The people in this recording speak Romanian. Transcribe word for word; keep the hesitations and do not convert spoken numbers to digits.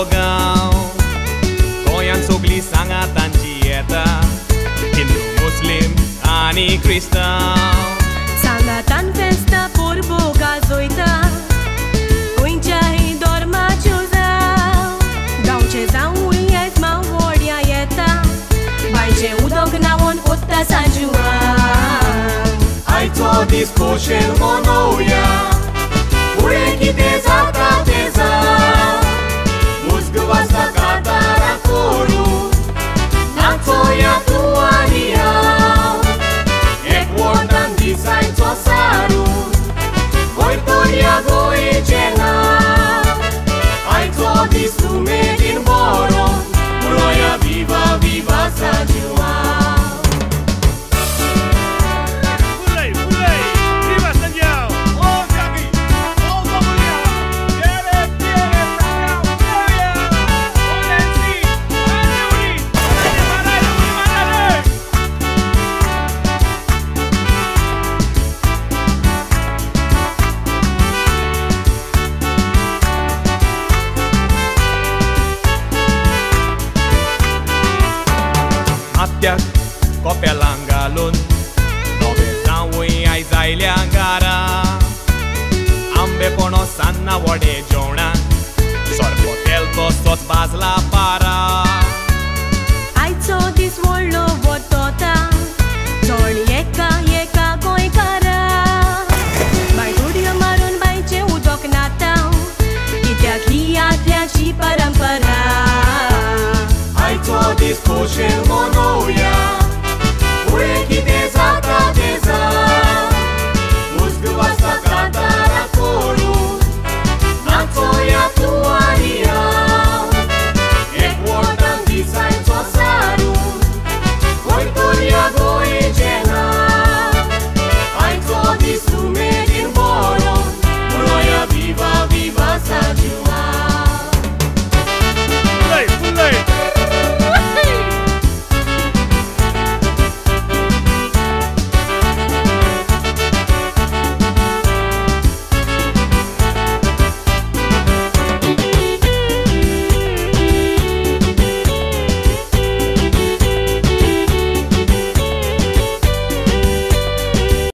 porbogaw goyan sogli sanga tanjieta Hindu, Muslim ani Cristian Sangatan festa porboga zoita Coincia e dorma ciuzau Dau ce zau uiet ma voria ieta Bai ce udog na on utta sanjua Ai to disco shel monoya Ure ki teza ta teza Musgwa sta katara koru Nantoya tuania Ek wardan design to saru Goitoria goechena Ai to disco made in Boro Roya viva viva Sanjua Atyak kopelang galon Nove zaui ai zailya gara Ambe kono sanna wode jona Sorpo telto sot bazla para Ai co dis wollo botota Zorni eka eka goi kara Bai dudio marun bai ce udok natau Kityak hiya ci parampara Ai to disco shel monoya